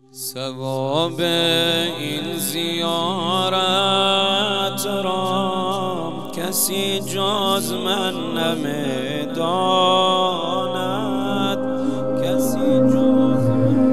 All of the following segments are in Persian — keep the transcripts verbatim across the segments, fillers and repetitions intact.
ثواب این زیارت را کسی جز من نمیداند، کسی جز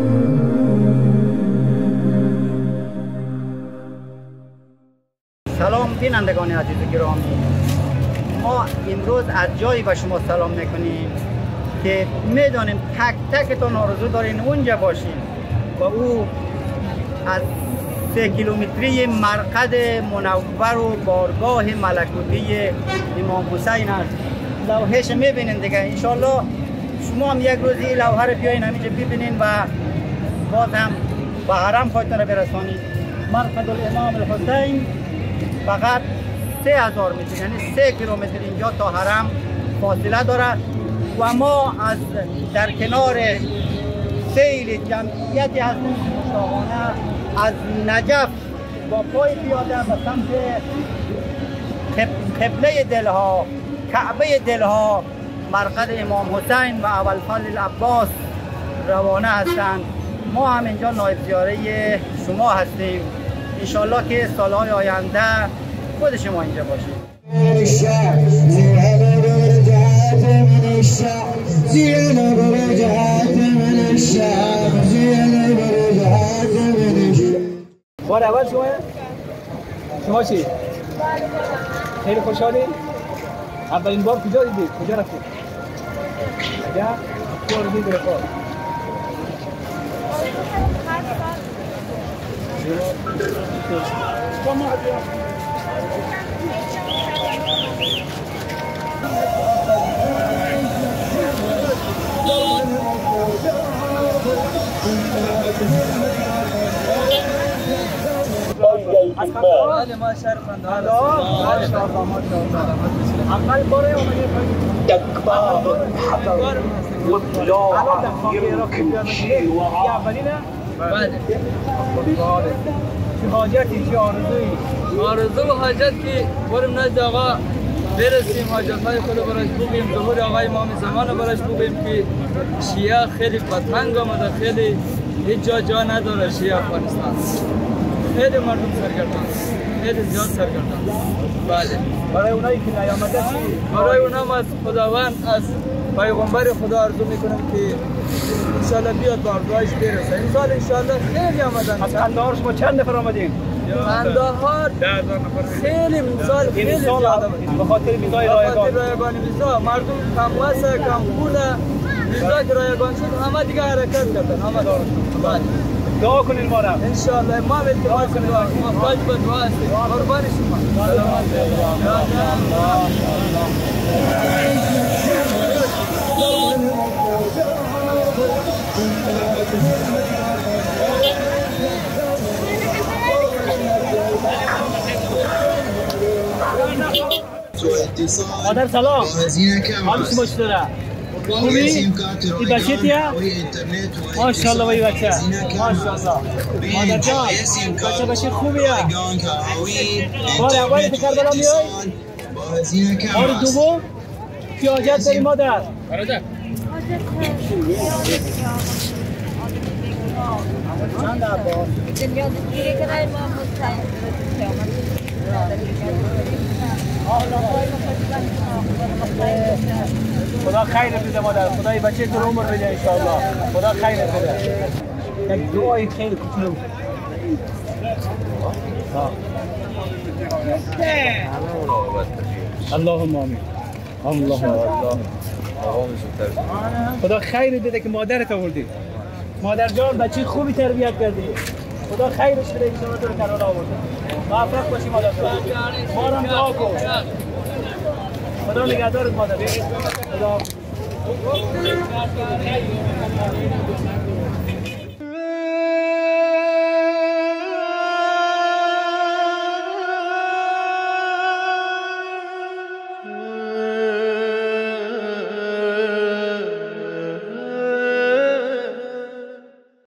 سلام بینندگان عزیز گرامی، ما امروز از جایی به شما سلام میکنیم که میدانیم تک تکتون آرزو دارین اونجا باشین و او از سه کیلومتری مرقد منور و بارگاه ملکوتی امام حسین است. لوحهش میبینین دیگه. انشالله شما هم یک روزی لوحه رو بیاین همینجا ببینین و باز هم به حرم خودتون رو برسانید. مرقد الامام الحسین فقط سه هزار متر، یعنی سه کیلومتر اینجا تا حرم فاصله دارد و ما از در کنار سیل جمعیتی هستیم مشتاقانه از نجف با پای پیاده به سمت قبله دلها، کعبه دلها، مرقد امام حسین و ابوالفضل عباس روانه هستند. ما هم اینجا نایب زیاره شما هستیم. انشالله که سالهای آینده خود شما اینجا باشید. بار اول شما شما چی؟ خیلی خوشحالی؟ اولین بار کجا دیدید؟ کجا رفتید؟ کجا؟ کجا رو دیدید رفت؟ از خانواده ما شرفنده اول باره اومدید تکبار حضر مطلع یرکشی و اولینه بله. چه حاجتی، چه آرزویی؟ آرزو و حاجت که بریم نزد آقا برسیم، حاجتهای خود برش بگیم، ظهور آقای امام زمان برش بگیم که شیعه خیلی بدتنگ آمده، خیلی هیچ جا جا نداره شیعه افغانستان، خیلی مردم سرگردان، خیلی زیاد سرگردان. بله. برای اونایی که نیامده چی؟ برای اونام از خداوند، از پیغمبر خدا آرزو میکنم که انشالله بیاد به آرزوهایش برسه. این سال انشالله خیلی آمدن. از قندهار شما چند نفر آمدین؟ قندهار خیلی مثال خیلی زیاد آمدید. به خاطر ویزای رایگان. به خاطر رایگان ویزا مردم کم واسه کم پوله ویزا که رایگان شد همه دیگه حرکت کردن. همه بله. دعا کنین ما را. انشالله ما به دعا کنیم. محتاج به دعا هستیم. قربان شما. مادر سلام. حال شما چطوره؟ خوبی؟ این بچه تیه؟ ماشاءالله وی بچه. ماشاءالله. مادر جان بچه بچه خوبیه؟ بار اولی به کربلا میای؟ بار دوم؟ کی حاجت داری مادر؟ برادر چند عباس؟ خدا خیر بده مادر، خدای بچه تو عمر بده انشاءالله. خدا خیر بده. یک دعای خیلی کوچولو. اللهم آمین. اللهم آمین. خدا خیر بده که مادرت آوردی. مادر جان بچه خوبی تربیت کردی. خدا خیرش بده که تو رو کرانه آورده. موفق باشی مادر جان. ما را دعا کن. خدا نگهدارت مادر. خدا